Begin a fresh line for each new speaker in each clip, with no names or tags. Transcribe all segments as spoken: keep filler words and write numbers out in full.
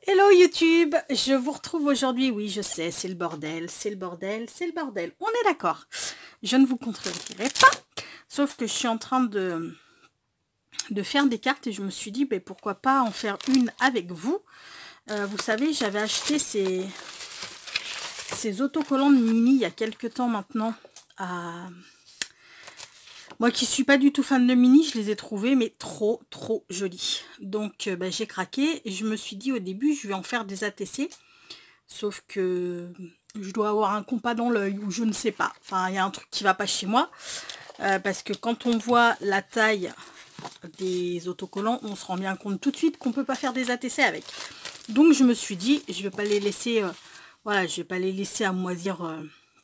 Hello YouTube, je vous retrouve aujourd'hui, oui je sais, c'est le bordel, c'est le bordel, c'est le bordel, on est d'accord. Je ne vous contredirai pas, sauf que je suis en train de, de faire des cartes et je me suis dit, ben, pourquoi pas en faire une avec vous. Euh, vous savez, j'avais acheté ces, ces autocollants de Mini il y a quelques temps maintenant. À... Moi qui suis pas du tout fan de Mini, je les ai trouvés mais trop trop jolis. Donc euh, ben, j'ai craqué et je me suis dit au début, je vais en faire des A T C. Sauf que je dois avoir un compas dans l'œil ou je ne sais pas. Enfin, il y a un truc qui va pas chez moi. Euh, parce que quand on voit la taille des autocollants, on se rend bien compte tout de suite qu'on peut pas faire des A T C avec. Donc je me suis dit, je vais pas les laisser, euh, voilà, je vais pas les laisser à moisir euh,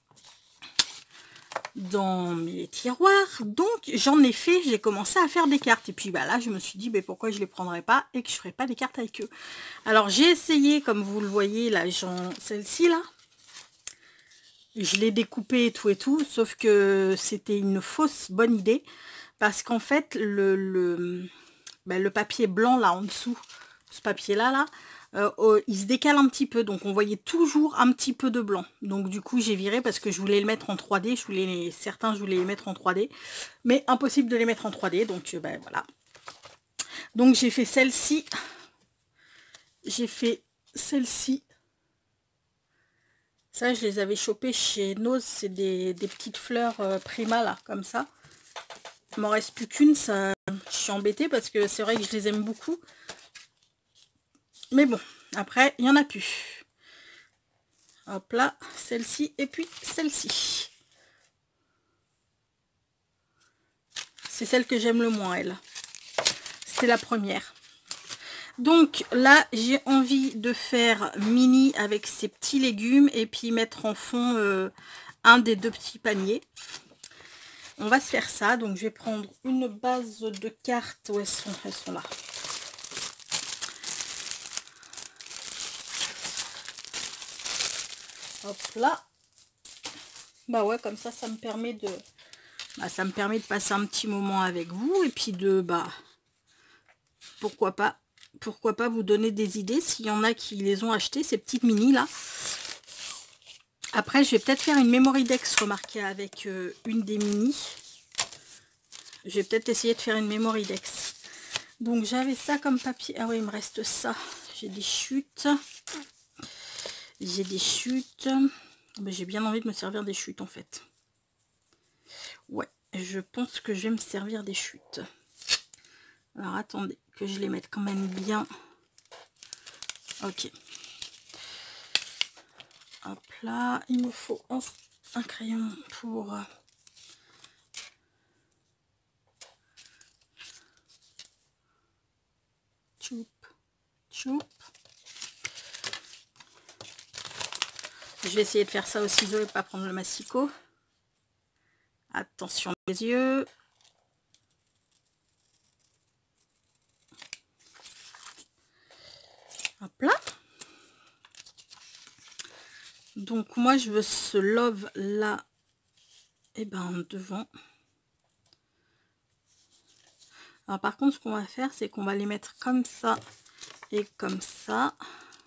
dans mes tiroirs. Donc j'en ai fait, j'ai commencé à faire des cartes. Et puis bah là, je me suis dit, bah, pourquoi je les prendrais pas et que je ferais pas des cartes avec eux. Alors j'ai essayé, comme vous le voyez, là, celle-ci là. Je l'ai découpé et tout et tout, sauf que c'était une fausse bonne idée. Parce qu'en fait, le, le, ben, le papier blanc là en dessous, ce papier-là, là, euh, euh, il se décale un petit peu. Donc on voyait toujours un petit peu de blanc. Donc du coup, j'ai viré parce que je voulais le mettre en trois D. Je voulais les, certains, je voulais les mettre en trois D. Mais impossible de les mettre en trois D. Donc euh, ben voilà. Donc j'ai fait celle-ci. J'ai fait celle-ci. Ça, je les avais chopées chez Nose. C'est des, des petites fleurs euh, Prima, là, comme ça. Il m'en reste plus qu'une. Ça, je suis embêtée parce que c'est vrai que je les aime beaucoup. Mais bon, après, il n'y en a plus. Hop là, celle-ci et puis celle-ci. C'est celle que j'aime le moins, elle. C'était la première. Donc là, j'ai envie de faire Mini avec ces petits légumes et puis mettre en fond euh, un des deux petits paniers. On va se faire ça. Donc je vais prendre une base de cartes. Où elles sont? Elles sont là. Hop là. Bah ouais, comme ça, ça me permet de... Bah, ça me permet de passer un petit moment avec vous. Et puis de... Bah, pourquoi pas pourquoi pas vous donner des idées s'il y en a qui les ont achetés, ces petites mini là. Après, je vais peut-être faire une memory dex, remarquez, avec euh, une des mini. Je vais peut-être essayer de faire une memory dex. Donc j'avais ça comme papier. Ah oui, il me reste ça. J'ai des chutes. J'ai des chutes. J'ai bien envie de me servir des chutes en fait. Ouais, je pense que je vais me servir des chutes. Alors attendez, que je les mette quand même bien. Ok. Hop là, il me faut un, un crayon pour... Choup, choup. Je vais essayer de faire ça au ciseau et pas prendre le massicot. Attention les yeux. Hop là. Donc moi je veux ce love là. Et ben devant. Alors par contre ce qu'on va faire c'est qu'on va les mettre comme ça et comme ça.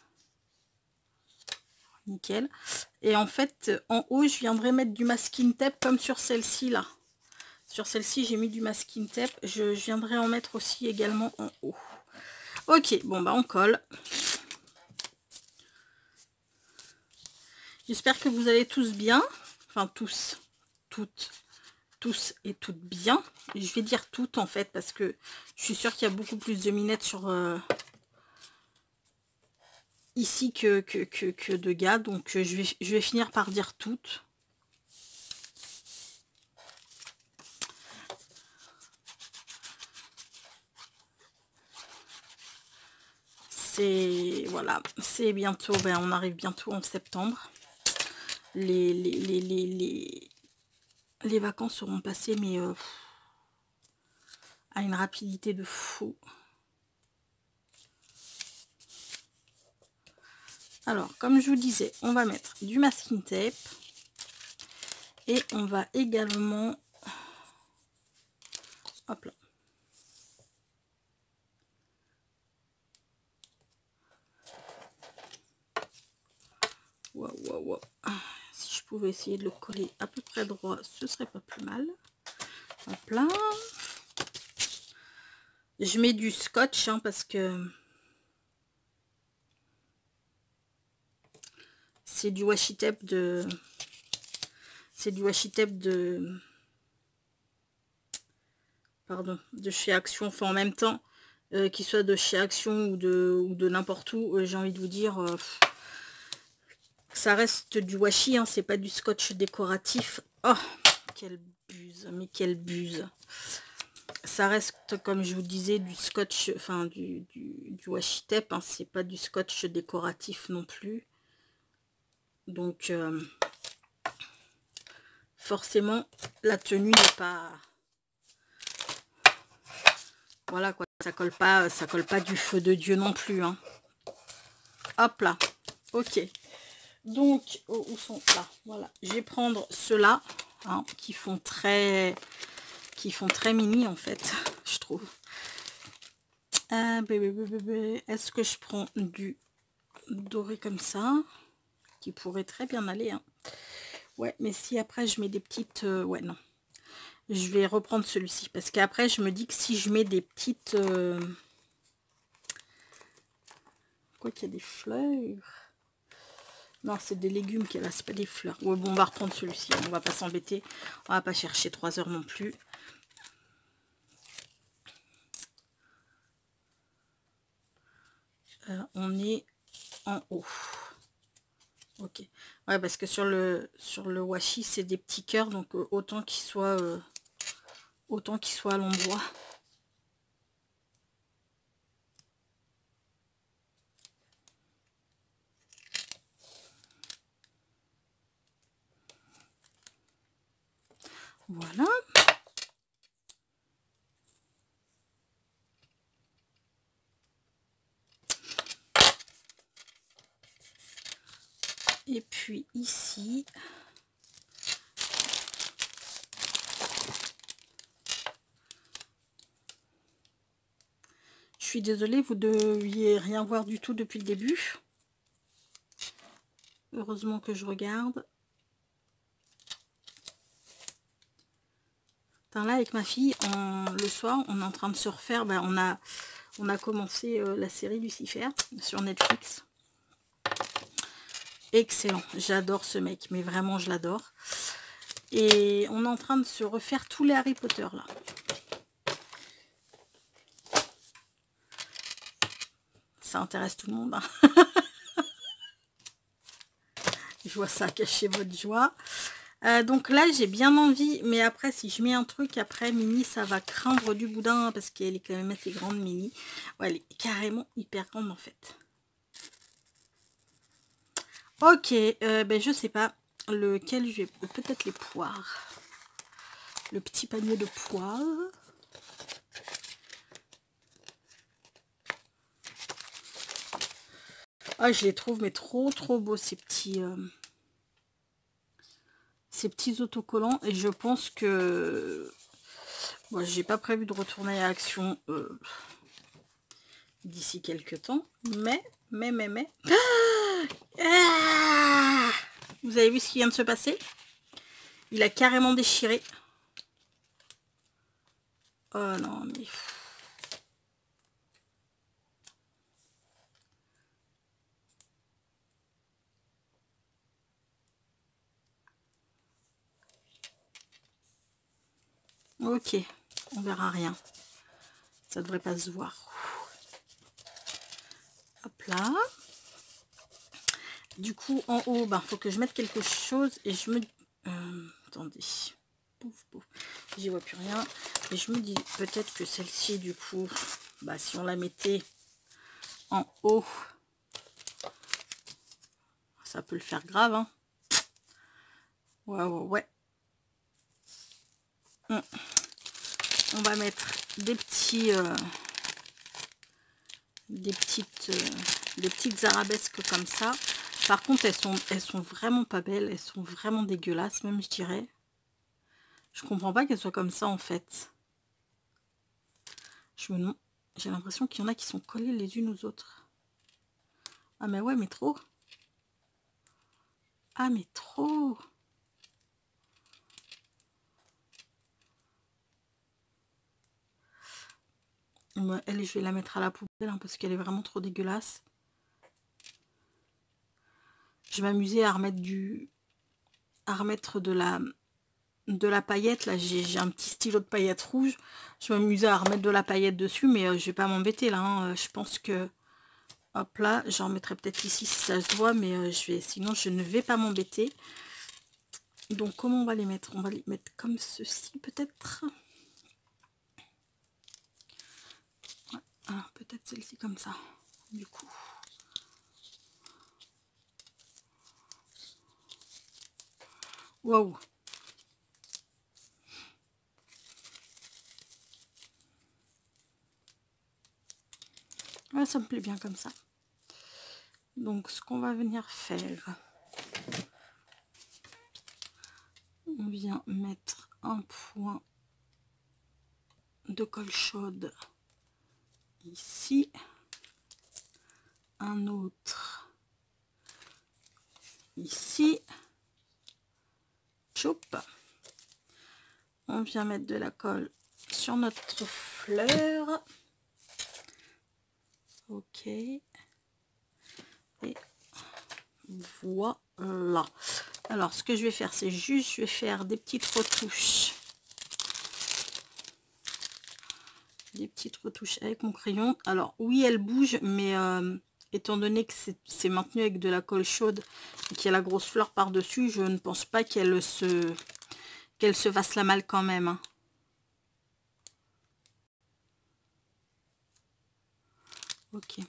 Nickel. Et en fait en haut je viendrai mettre du masking tape comme sur celle-ci là. Sur celle-ci j'ai mis du masking tape. Je, je viendrai en mettre aussi également en haut. Ok, bon bah on colle. J'espère que vous allez tous bien. Enfin tous, toutes, tous et toutes bien. Je vais dire toutes en fait parce que je suis sûre qu'il y a beaucoup plus de minettes sur euh, ici que, que, que, que de gars. Donc je vais, je vais finir par dire toutes. C'est voilà, c'est bientôt, ben on arrive bientôt en septembre. Les, les, les, les, les, les vacances seront passées mais euh, à une rapidité de fou. Alors, comme je vous disais, on va mettre du masking tape et on va également, hop là, Waouh, waouh, waouh. Si je pouvais essayer de le coller à peu près droit, ce serait pas plus mal. Hop là. Je mets du scotch hein, parce que c'est du washi tape de... C'est du washi tape de... Pardon, de chez Action. Enfin, en même temps, euh, qu'il soit de chez Action ou de, ou de n'importe où, euh, j'ai envie de vous dire... Euh, ça reste du washi, hein, c'est pas du scotch décoratif. Oh, quelle buse, mais quelle buse. Ça reste, comme je vous disais, du scotch, enfin du, du, du washi tape, hein, c'est pas du scotch décoratif non plus. Donc, euh, forcément, la tenue n'est pas... Voilà quoi, ça colle pas, ça colle pas du feu de Dieu non plus. Hein. Hop là, ok. Donc, oh, où sont là? Voilà, je vais prendre ceux-là, hein, qui font très, qui font très mini en fait, je trouve. Ah, bébé, bébé, bébé. Est-ce que je prends du doré comme ça, qui pourrait très bien aller. Hein. Ouais, mais si après je mets des petites, euh, ouais non, je vais reprendre celui-ci parce qu'après je me dis que si je mets des petites, euh... quoi qu'il y a des fleurs. Non, c'est des légumes qu'elle a, c'est pas des fleurs. Ouais, bon, on va reprendre celui-ci. On va pas s'embêter. On va pas chercher trois heures non plus. Euh, on est en haut. Ok. Ouais, parce que sur le sur le washi, c'est des petits cœurs, donc euh, autant qu'ils soient euh, autant qu'ils soient à l'endroit. Voilà. Et puis ici, je suis désolée, vous ne deviez rien voir du tout depuis le début. Heureusement que je regarde. Là, avec ma fille, on, le soir, on est en train de se refaire. Ben, on, a, on a commencé euh, la série Lucifer sur Netflix. Excellent, j'adore ce mec, mais vraiment je l'adore. Et on est en train de se refaire tous les Harry Potter là. Ça intéresse tout le monde. Hein. Je vois ça, cacher votre joie. Euh, donc là, j'ai bien envie, mais après, si je mets un truc, après, Mini, ça va craindre du boudin, parce qu'elle est quand même assez grande, Mini. Ouais, elle est carrément hyper grande, en fait. Ok, euh, ben je sais pas lequel je vais... Peut-être les poires. Le petit panier de poires. Ah, je les trouve, mais trop, trop beaux, ces petits... Euh... ces petits autocollants. Et je pense que... Bon, j'ai pas prévu de retourner à Action euh, d'ici quelques temps. Mais, mais, mais, mais... Ah, vous avez vu ce qui vient de se passer? Il a carrément déchiré. Oh non, mais... Ok, on verra rien. Ça devrait pas se voir. Hop là. Du coup, en haut, il bah, faut que je mette quelque chose. Et je me... Euh, attendez. Pouf, pouf. J'y vois plus rien. Et je me dis peut-être que celle-ci, du coup, bah, si on la mettait en haut, ça peut le faire grave. Hein. Ouais, ouais, ouais. Hum. On va mettre des petits... Euh, des petites... Euh, des petites arabesques comme ça. Par contre, elles sont, elles sont vraiment pas belles. Elles sont vraiment dégueulasses, même, je dirais. Je comprends pas qu'elles soient comme ça, en fait. Je me demande... J'ai l'impression qu'il y en a qui sont collées les unes aux autres. Ah, mais ouais, mais trop. Ah, mais trop. Ouais, elle, je vais la mettre à la poubelle hein, parce qu'elle est vraiment trop dégueulasse. Je vais m'amuser à remettre du... à remettre de la... de la paillette. Là, j'ai un petit stylo de paillettes rouge. Je vais m'amuser à remettre de la paillette dessus, mais euh, je vais pas m'embêter là. Hein. Je pense que... Hop là, j'en mettrai peut-être ici si ça se voit, mais euh, je vais, sinon je ne vais pas m'embêter. Donc comment on va les mettre? On va les mettre comme ceci peut-être. Ouais, alors peut-être celle-ci comme ça, du coup. Waouh! Ouais, ça me plaît bien comme ça. Donc ce qu'on va venir faire, on vient mettre un point de colle chaude ici, un autre ici, choup. On vient mettre de la colle sur notre fleur. Ok. Et voilà. Alors, ce que je vais faire, c'est juste, je vais faire des petites retouches. Des petites retouches avec mon crayon. Alors, oui, elle bouge, mais euh, étant donné que c'est maintenu avec de la colle chaude et qu'il y a la grosse fleur par-dessus, je ne pense pas qu'elle se, qu'elle se fasse la malle quand même. Hein. Ok.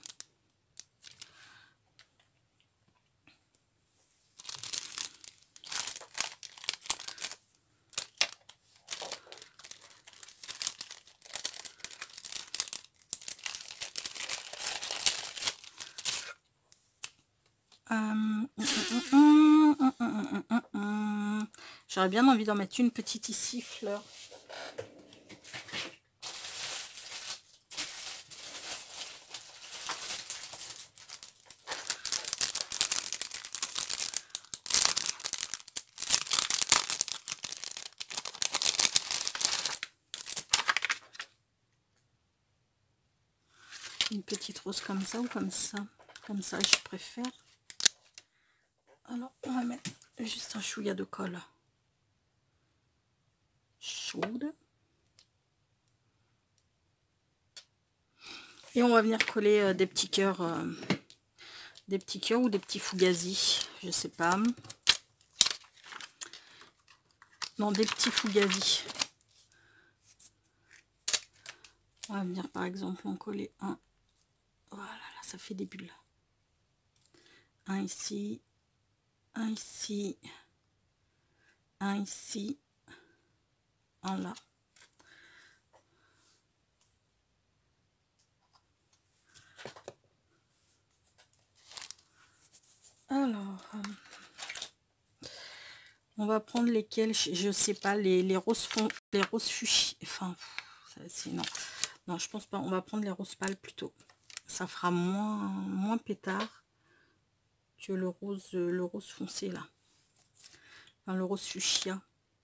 J'aurais bien envie d'en mettre une petite ici, fleur. Une petite rose comme ça ou comme ça. Comme ça, je préfère. Alors, on va mettre juste un chouïa de colle chaude. Et on va venir coller euh, des petits cœurs, euh, des petits cœurs ou des petits fugazis, je sais pas. Non, des petits fugazis. On va venir par exemple en coller un. Voilà, là, ça fait des bulles. Un ici, un ici, un ici, un là. Alors, euh, on va prendre lesquels, je sais pas, les, les roses fond, les roses fuchsia. Enfin, c'est non, non, je pense pas. On va prendre les roses pâles plutôt. Ça fera moins, moins pétard que le rose, le rose foncé là. Enfin, le rose fuchsia.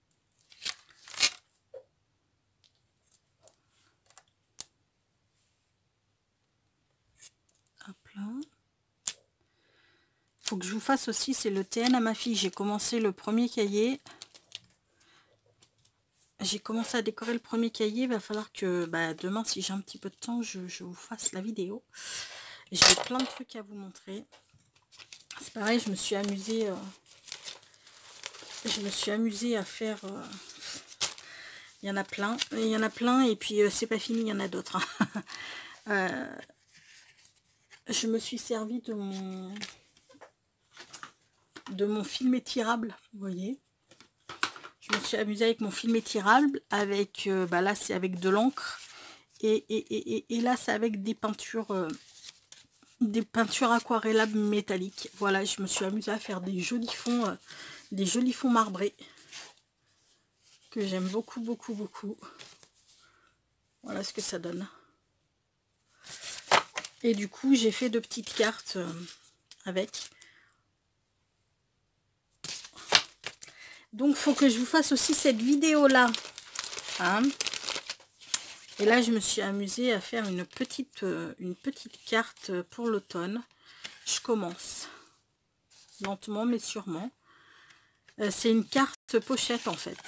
Hop là. Faut que je vous fasse aussi, c'est le T N à ma fille. J'ai commencé le premier cahier. J'ai commencé à décorer le premier cahier. Il va falloir que bah, demain, si j'ai un petit peu de temps, je, je vous fasse la vidéo. J'ai plein de trucs à vous montrer. C'est pareil, je me suis amusée. Euh, je me suis amusée à faire. Euh, il y en a plein. Il y en a plein et puis euh, c'est pas fini, il y en a d'autres. Hein. euh, je me suis servi de mon de mon film étirable, vous voyez. Je me suis amusée avec mon film étirable, avec, euh, bah là c'est avec de l'encre, et, et, et, et là c'est avec des peintures, euh, des peintures aquarellables métalliques. Voilà, je me suis amusée à faire des jolis fonds, euh, des jolis fonds marbrés, que j'aime beaucoup, beaucoup, beaucoup. Voilà ce que ça donne. Et du coup, j'ai fait de petites cartes euh, avec. Donc, il faut que je vous fasse aussi cette vidéo-là. Hein? Et là, je me suis amusée à faire une petite, euh, une petite carte pour l'automne. Je commence. Lentement, mais sûrement. Euh, C'est une carte pochette, en fait.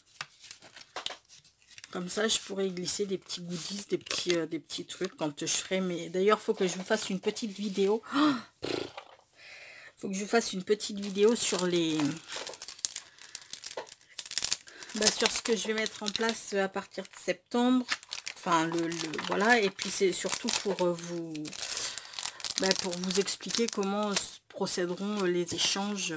Comme ça, je pourrais glisser des petits goodies, des petits, euh, des petits trucs quand je ferai mes... D'ailleurs, il faut que je vous fasse une petite vidéo. Il oh faut que je vous fasse une petite vidéo sur les... Bah, sur ce que je vais mettre en place à partir de septembre. Enfin, le, le voilà. Et puis, c'est surtout pour vous... Bah, pour vous expliquer comment procéderont les échanges...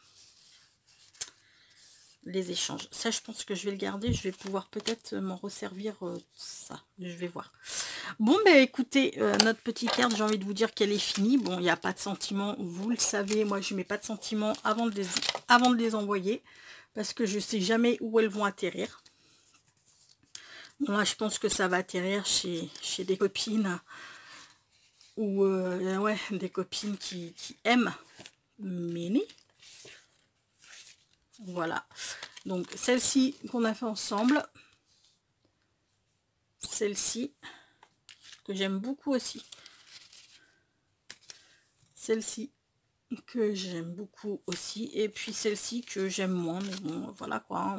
les échanges. Ça, je pense que je vais le garder. Je vais pouvoir peut-être m'en resservir euh, ça. Je vais voir. Bon, ben écoutez, euh, notre petite carte, j'ai envie de vous dire qu'elle est finie. Bon, il n'y a pas de sentiments, vous le savez. Moi, je ne mets pas de sentiments avant de les, avant de les envoyer. Parce que je ne sais jamais où elles vont atterrir. Bon, là, je pense que ça va atterrir chez, chez des copines. Ou, euh, ouais, des copines qui, qui aiment Mini. Voilà, donc celle-ci qu'on a fait ensemble, celle-ci que j'aime beaucoup aussi, celle-ci que j'aime beaucoup aussi, et puis celle-ci que j'aime moins, mais bon, voilà quoi.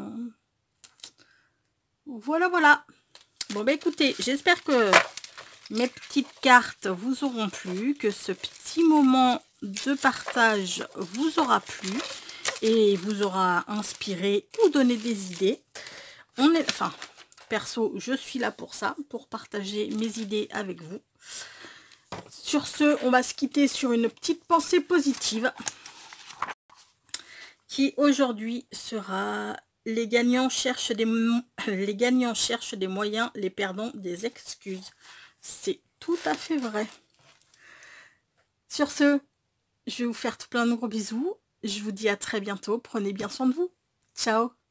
Voilà, voilà. Bon, bah écoutez, j'espère que mes petites cartes vous auront plu, que ce petit moment de partage vous aura plu. Et vous aura inspiré ou donné des idées. On est, enfin, perso, je suis là pour ça, pour partager mes idées avec vous. Sur ce, on va se quitter sur une petite pensée positive qui aujourd'hui sera les gagnants cherchent des les gagnants cherchent des moyens, les perdants des excuses. C'est tout à fait vrai. Sur ce, je vais vous faire tout plein de gros bisous. Je vous dis à très bientôt. Prenez bien soin de vous. Ciao.